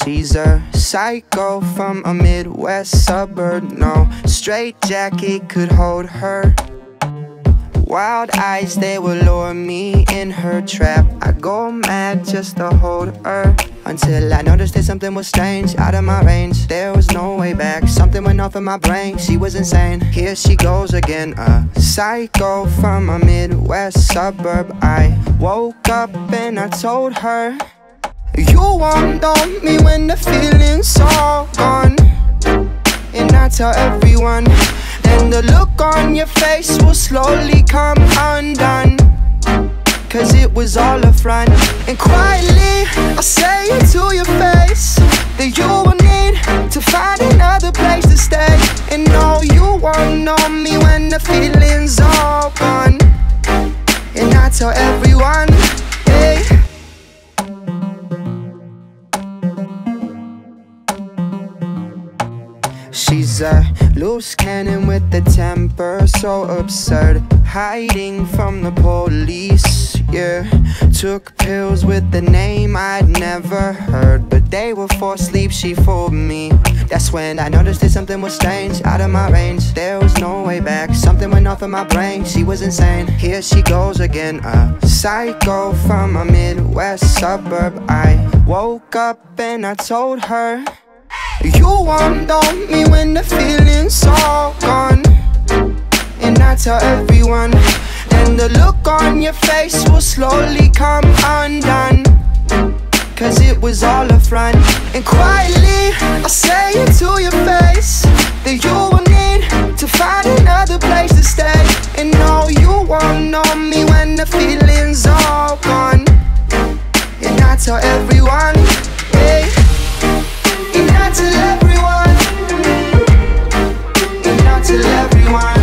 She's a psycho from a Midwest suburb. No straitjacket could hold her. Wild eyes, they will lure me in her trap. I go mad just to hold her, until I noticed that something was strange, out of my range. There was no way back, something went off in my brain. She was insane, here she goes again. A psycho from a Midwest suburb. I woke up and I told her, you won't know me when the feeling's all gone. And I tell everyone, then the look on your face will slowly come undone. Cause it was all a front. And quietly I say it to your face, that you will need to find another place to stay. And no, you won't know me when the feeling's all gone. And I tell everyone, hey. She's a loose cannon with a temper so absurd, hiding from the police, yeah. Took pills with the name I'd never heard, but they were for sleep, she fooled me. That's when I noticed that something was strange, out of my range. There was no way back, something went off in my brain. She was insane, here she goes again. A psycho from a Midwest suburb. I woke up and I told her, you won't know me when the feeling's all gone. And I tell everyone, then the look on your face will slowly come undone. Cause it was all a front. And quietly I say it to your face, that you will need to find another place to stay. And no, you won't know me when the feeling's all gone. And I tell everyone, hey. And I tell everyone, and I tell everyone,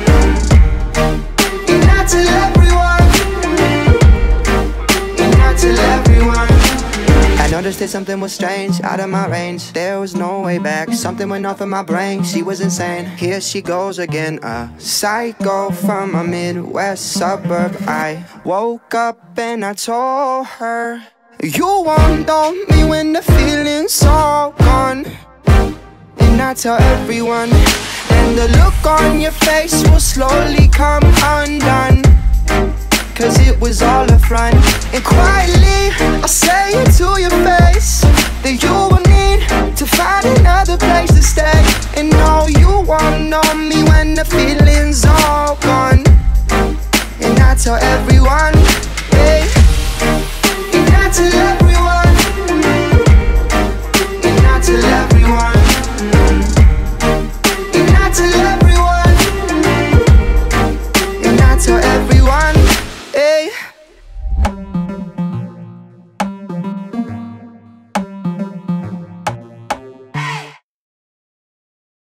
and I tell everyone, and I tell everyone. I noticed that something was strange, out of my range. There was no way back, something went off in my brain. She was insane, here she goes again. A psycho from a Midwest suburb. I woke up and I told her, you won't know me when the feeling's all gone. And I tell everyone, and the look on your face will slowly come undone. Cause it was all a front. And quietly I say it to your face, that you will need to find another place to stay. And no, you won't know me when the feeling's all